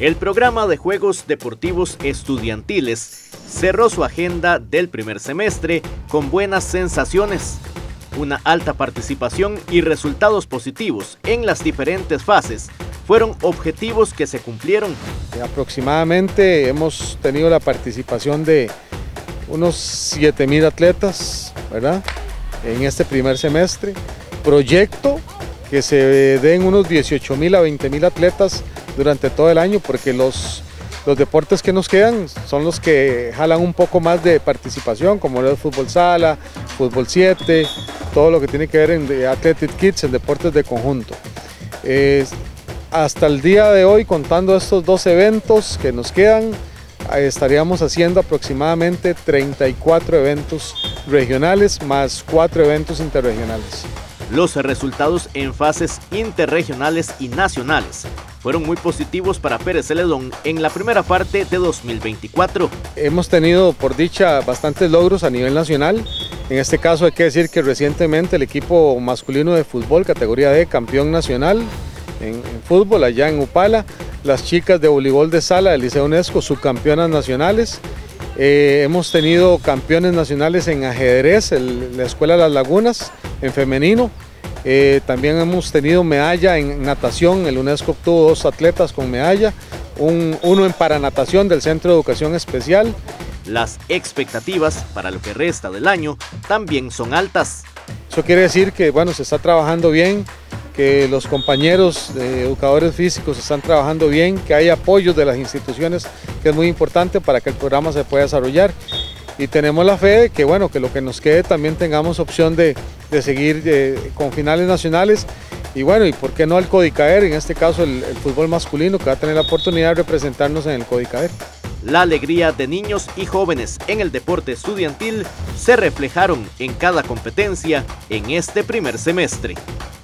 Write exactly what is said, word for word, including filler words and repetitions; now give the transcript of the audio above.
El programa de Juegos Deportivos Estudiantiles cerró su agenda del primer semestre con buenas sensaciones, una alta participación y resultados positivos en las diferentes fases. Fueron objetivos que se cumplieron. Aproximadamente hemos tenido la participación de unos siete mil atletas, ¿verdad?, en este primer semestre. Proyecto que se den unos dieciocho mil a veinte mil atletas durante todo el año, porque los, los deportes que nos quedan son los que jalan un poco más de participación, como el fútbol sala, fútbol siete, todo lo que tiene que ver en Athletic Kids, en deportes de conjunto. Eh, hasta el día de hoy, contando estos dos eventos que nos quedan, estaríamos haciendo aproximadamente treinta y cuatro eventos regionales más cuatro eventos interregionales. Los resultados en fases interregionales y nacionales fueron muy positivos para Pérez Celedón en la primera parte de dos mil veinticuatro. Hemos tenido, por dicha, bastantes logros a nivel nacional. En este caso hay que decir que recientemente el equipo masculino de fútbol, categoría D, campeón nacional en, en fútbol allá en Upala. Las chicas de voleibol de sala del Liceo UNESCO, subcampeonas nacionales. Eh, hemos tenido campeones nacionales en ajedrez, el, la Escuela Las Lagunas, en femenino. Eh, también hemos tenido medalla en natación, el UNESCO obtuvo dos atletas con medalla, un, uno en paranatación del Centro de Educación Especial. Las expectativas para lo que resta del año también son altas. Eso quiere decir que, bueno, se está trabajando bien, que los compañeros de educadores físicos están trabajando bien, que hay apoyos de las instituciones, que es muy importante para que el programa se pueda desarrollar. Y tenemos la fe de que, bueno, que lo que nos quede también tengamos opción de, de seguir eh, con finales nacionales. Y bueno, y por qué no al Codicaer, en este caso el, el fútbol masculino, que va a tener la oportunidad de representarnos en el Codicaer. La alegría de niños y jóvenes en el deporte estudiantil se reflejaron en cada competencia en este primer semestre.